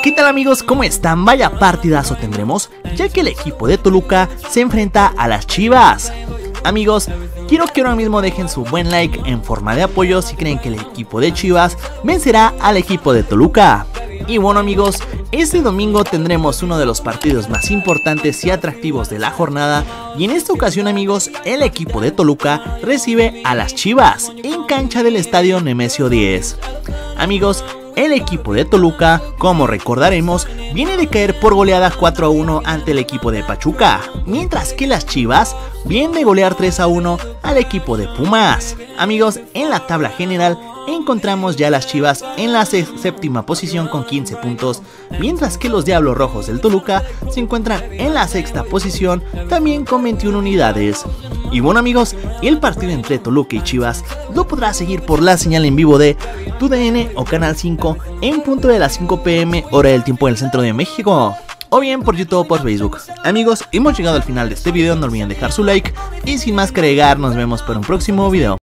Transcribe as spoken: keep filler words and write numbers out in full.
¿Qué tal amigos? ¿Cómo están? Vaya partidazo tendremos, ya que el equipo de Toluca se enfrenta a las Chivas. Amigos, quiero que ahora mismo dejen su buen like en forma de apoyo si creen que el equipo de Chivas vencerá al equipo de Toluca. Y bueno amigos, este domingo tendremos uno de los partidos más importantes y atractivos de la jornada, y en esta ocasión amigos, el equipo de Toluca recibe a las Chivas en cancha del estadio Nemesio diez. Amigos, el equipo de Toluca, como recordaremos, viene de caer por goleada cuatro a uno ante el equipo de Pachuca, mientras que las Chivas vienen de golear tres a uno al equipo de Pumas. Amigos, en la tabla general encontramos ya a las Chivas en la séptima posición con quince puntos, mientras que los Diablos Rojos del Toluca se encuentran en la sexta posición también con veintiuna unidades. Y bueno amigos, el partido entre Toluca y Chivas lo podrás seguir por la señal en vivo de Tu D N o Canal cinco en punto de las cinco p m hora del tiempo del centro de México, o bien por YouTube o por Facebook. Amigos, hemos llegado al final de este video, no olviden dejar su like y sin más que agregar, nos vemos para un próximo video.